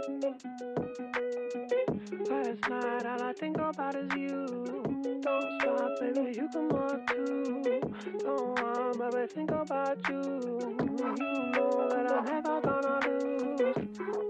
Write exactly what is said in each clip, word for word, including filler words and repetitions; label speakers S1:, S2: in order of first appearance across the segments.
S1: Last night all I think about is you. Don't stop, baby, you come up too. Don't want, baby, think about you. You know that I'm never gonna lose.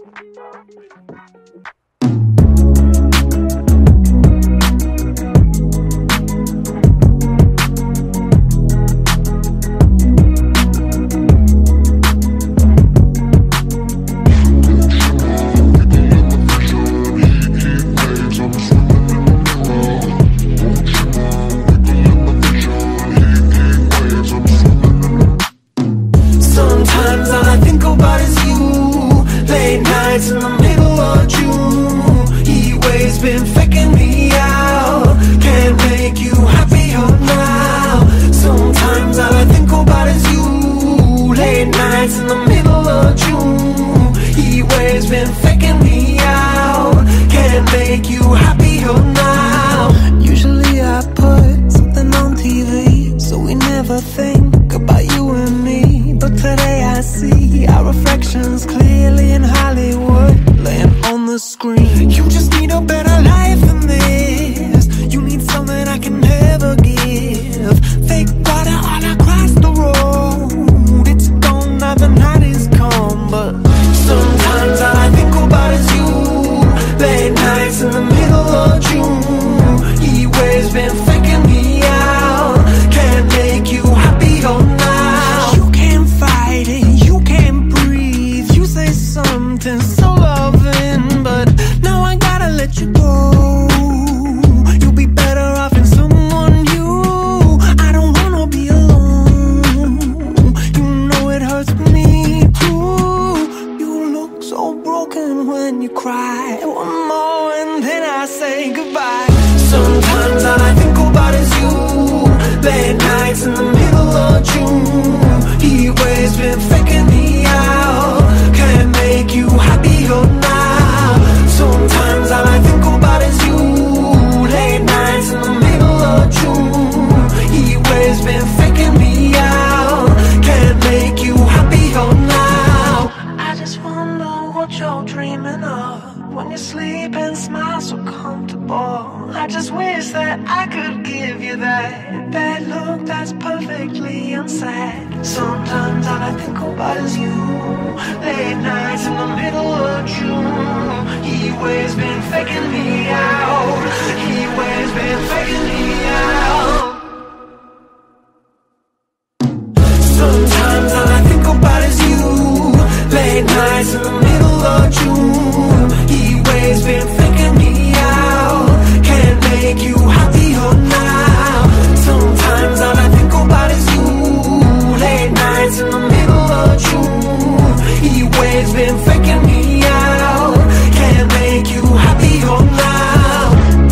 S2: Sometimes all I think about is you. Late nights in the middle of June. Heat waves been faking me out. Can't make you happier now. Sometimes all I think about is you. Late nights in the middle of June. Heat waves been faking me out. Can't make you happier now. Usually I put something on T V, so we never think about you and me. But today I see our reflections clearly in Hollywood, laying on the screen. You just need a better life than this. You need something I can never give. Fake water all across the road. It's gone now, the night is come. But sometimes all I think about is you. Late nights in the middle of June. Heat waves been faking me out. Can't make you happier now. You can't fight it, you can't breathe. You say something so loving, but now I gotta let you go. You'll be better off in someone new. I don't wanna be alone. You know it hurts me too. You look so broken when you cry. One more and then I say goodbye. Sometimes all I think about is you. Late nights in the middle of June. Heat waves been faking me out. Can't make you happier now. Sometimes all I think about is you. Late nights in the middle of June. Heat waves been faking me out. Can't make you happier now. I just wonder what you're dreaming of when you sleep and smile so comfortable. I just wish that I could give you that that look that's perfectly unsaid. Sometimes all I think about is you. Late nights in the middle of June. Heat waves been faking me out. Heat waves been faking me out. Sometimes all I think about is you. Late nights in the middle of June. Heat waves been faking me out. Can't make you happier now. Sometimes all I think about is you. Late nights in the middle of June. Heat waves been faking me out. Can't make you happier now.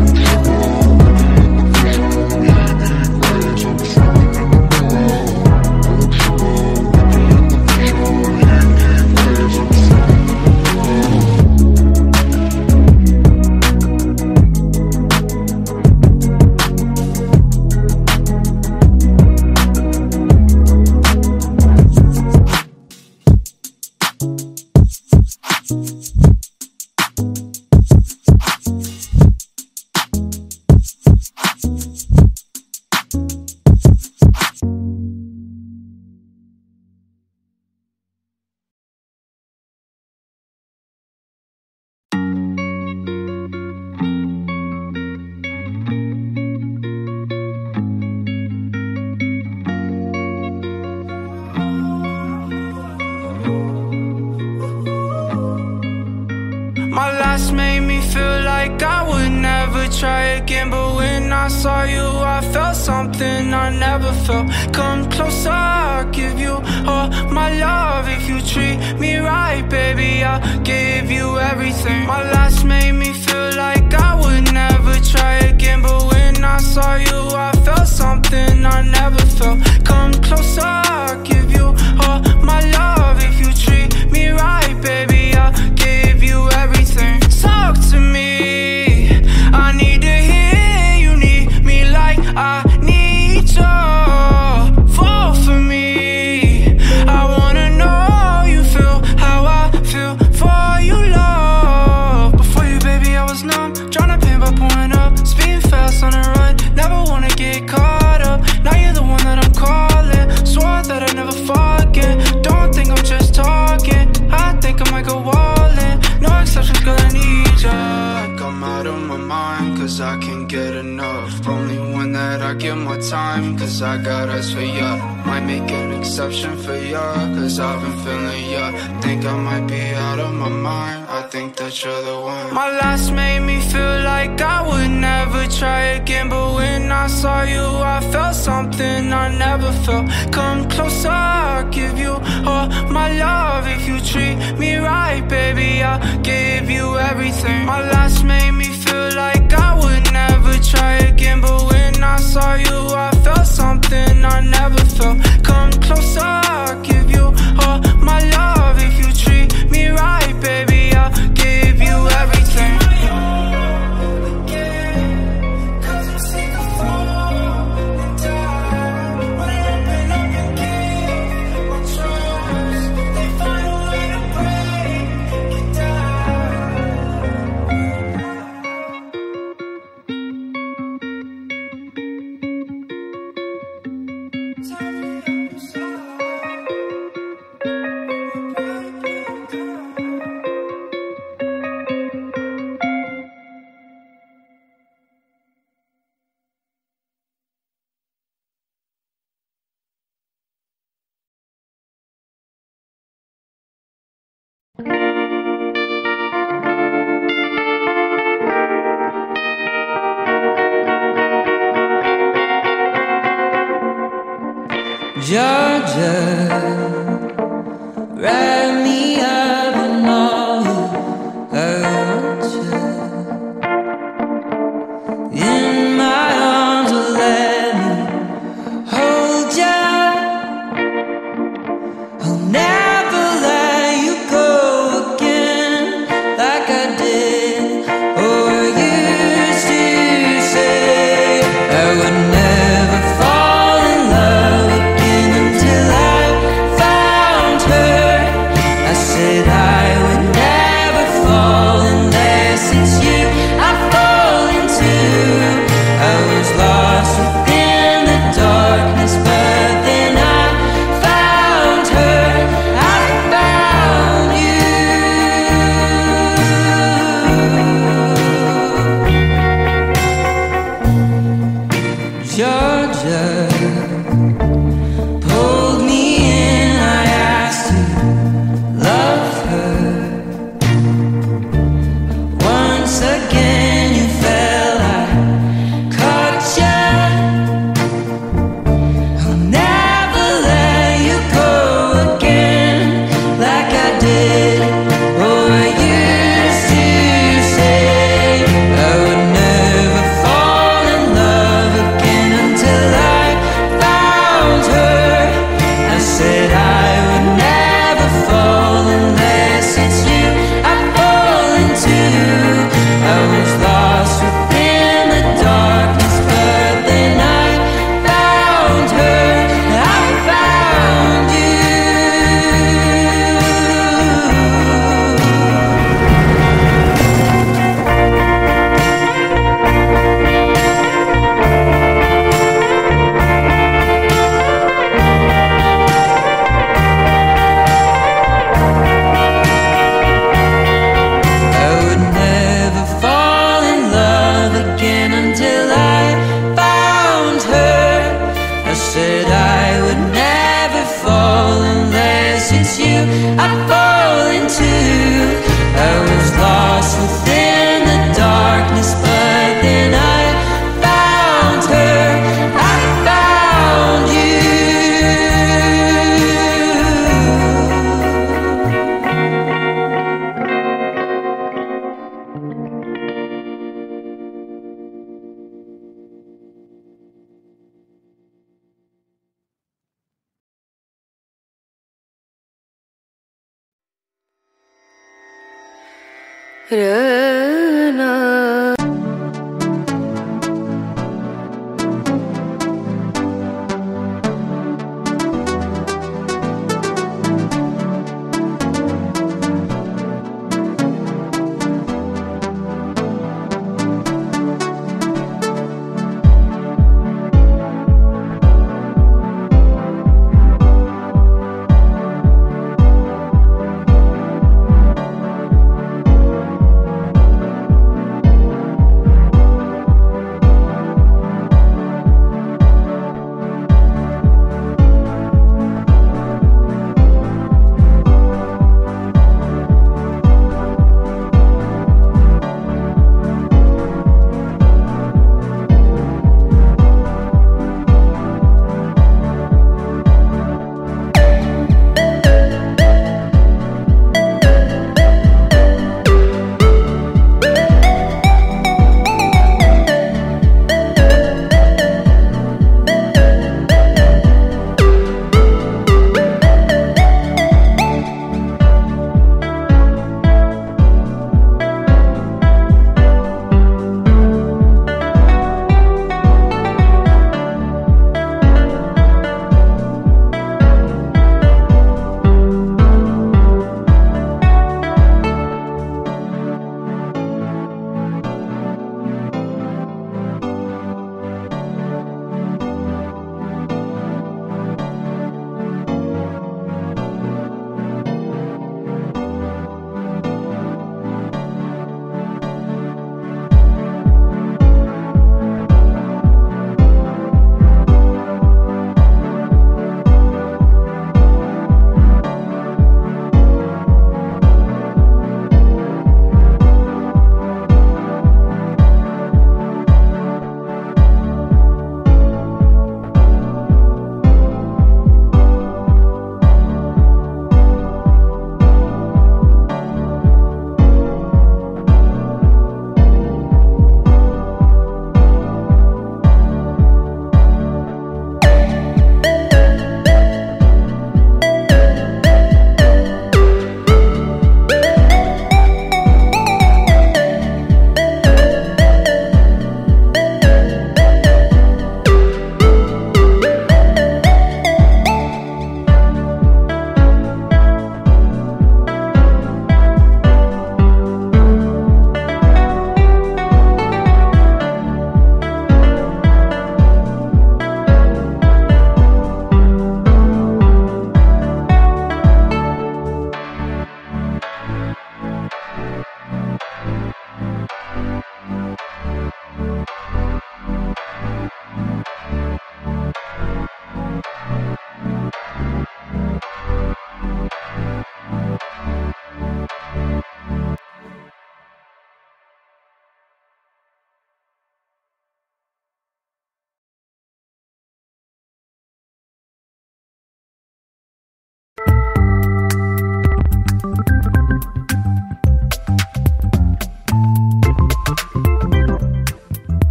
S3: My last made me feel like I would never try again. But when I saw you, I felt something I never felt. Come closer, I'll give you all my love. If you treat me right, baby, I'll give you everything. My last made me feel like I would never try again. But when I saw you, I felt something I never felt. Come closer, I'll give you all my love. If you treat me right, baby, I'll give you everything. Talk to me, I need to hear you need me like I need you. Fall for me, I wanna know you feel how I feel for you, love. cause I can't get enough. Only one that I give my time, cause I got eyes for ya. Might make an exception for ya, cause I've been feeling ya. Think I might be out of my mind, I think that you're the one. My last made me feel like I would never try again, but when I saw you I felt something I never felt. Come closer, I'll give you all my love. If you treat me right, baby, I'll give you everything. My last made me feel like I would never try again, but when I saw you I felt something I never felt. Come closer, I'll give you all my love. If you treat me right, baby, I'll give you everything.
S2: Georgia, wrap me up in all you hurt you. In my arms, will let me hold ya. I'll never let you go again, like I did or used to say. I would never fall in love again until I found her. I said I would never fall unless it's you I fall into. I was lost within the darkness, but then I found her. I found you, Georgia. Pulled me in, I asked to love her. Once again you fell, I caught ya. I'll never let you go again, like I did or used to say. I would never fall in love again until I found her. I said I would never fall unless it's you I fall into. I was lost within the darkness, but then I found her. I found you. I would never fall in love again until I found her. I said I would never fall unless it's you I fall into. I was lost within the darkness, but then I found her. I found you.
S4: Ra na